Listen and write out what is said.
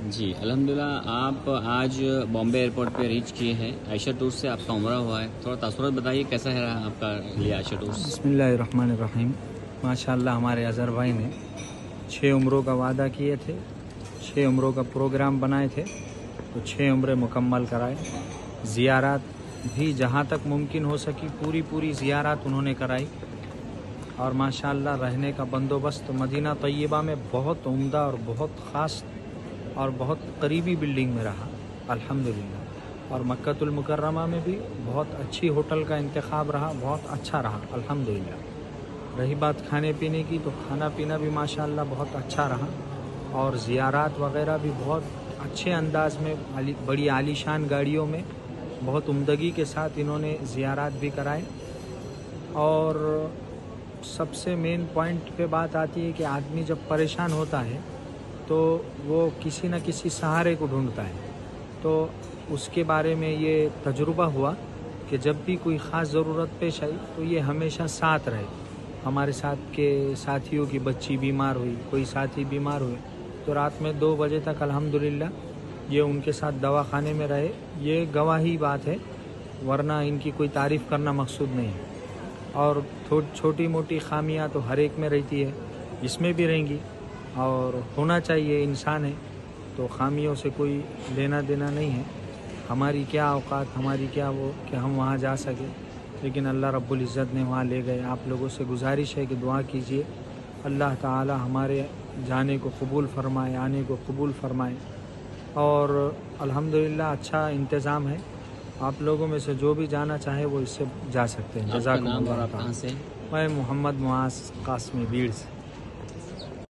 जी अल्हम्दुलिल्लाह। आप आज बॉम्बे एयरपोर्ट पे रीच किए हैं। आयशा टूर से आपका उम्रा हुआ है, थोड़ा तासुरात बताइए कैसा है रहा आपका लिए आयशा टूर्स। बिस्मिल्लाहिर्रहमानिर्रहीम। माशाअल्लाह हमारे अज़हर भाई ने 6 उम्रों का वादा किए थे, 6 उम्रों का प्रोग्राम बनाए थे, तो 6 उम्रें मुकम्मल कराए। ज़ियारात भी जहाँ तक मुमकिन हो सकी पूरी ज़ियारात उन्होंने कराई। और माशाअल्लाह रहने का बंदोबस्त मदीना तैयबा में बहुत उम्दा और बहुत ख़ास और बहुत करीबी बिल्डिंग में रहा अल्हम्दुलिल्लाह। और मक्कतुल मुकर्रमा में भी बहुत अच्छी होटल का इंतखाब रहा, बहुत अच्छा रहा अल्हम्दुलिल्लाह। रही बात खाने पीने की, तो खाना पीना भी माशाअल्लाह बहुत अच्छा रहा। और ज़ियारात वग़ैरह भी बहुत अच्छे अंदाज में बड़ी आलीशान गाड़ियों में बहुत उम्दगी के साथ इन्होंने ज़ियारात भी कराए। और सबसे मेन पॉइंट पे बात आती है कि आदमी जब परेशान होता है तो वो किसी न किसी सहारे को ढूंढता है। तो उसके बारे में ये तजुर्बा हुआ कि जब भी कोई ख़ास ज़रूरत पेश आई तो ये हमेशा साथ रहे। हमारे साथ के साथियों की बच्ची बीमार हुई, कोई साथी बीमार हुए, तो रात में 2 बजे तक अल्हम्दुलिल्लाह ये उनके साथ दवाखाने में रहे। ये गवाही बात है, वरना इनकी कोई तारीफ़ करना मकसूद नहीं है। और छोटी मोटी खामियां तो हर एक में रहती है, इसमें भी रहेंगी, और होना चाहिए, इंसान है तो खामियों से कोई लेना देना नहीं है। हमारी क्या औकात, हमारी क्या वो कि हम वहाँ जा सके, लेकिन अल्लाह रब्बुल इज़्ज़त ने वहाँ ले गए। आप लोगों से गुजारिश है कि दुआ कीजिए, अल्लाह ताला हमारे जाने को कबूल फरमाए, आने को कबूल फरमाए। और अल्हम्दुलिल्लाह अच्छा इंतज़ाम है। आप लोगों में से जो भी जाना चाहे वो इससे जा सकते हैं। आपका नाम और आप जज़ाकुमुल्लाह। कहाँ से? मैं मोहम्मद मुआज़ कासमी, बीड़ से।